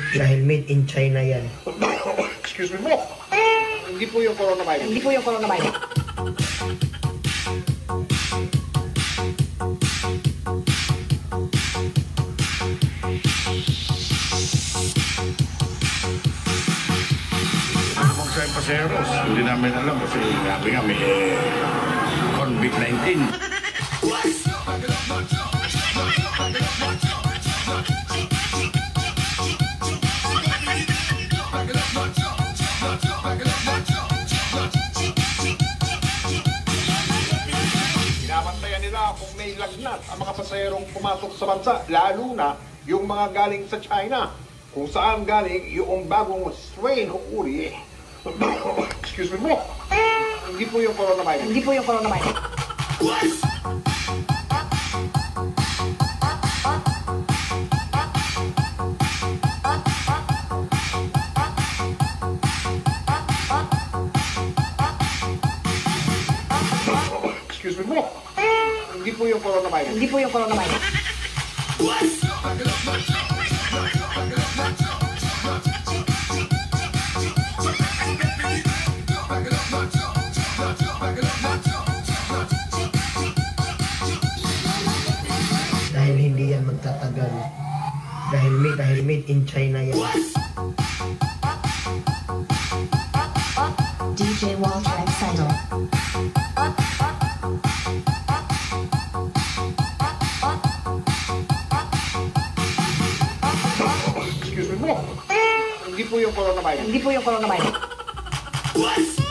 Dahil made in China yan. Excuse me mo. Hindi po yung coronavirus. Hindi po yung coronavirus. Kung sa paseros, hindi namin alam kasi sabi nga may COVID-19. Binabantayan nila kung may lagnat ang mga paserong pumasok sa bansa, lalo na yung mga galing sa China, kung saan galing yung bagong strain o uri. Excuse me mo. Hindi po yung coronavirus. Hindi po yung coronavirus. Excuse me mo. Hindi po yung coronavirus. Hindi po yung coronavirus. Dahil hindi yan magtatagal. Dahil made in China yan. DJ Walter Excited. Excuse me mo. Hindi po yung coronavirus. Hindi po yung coronavirus.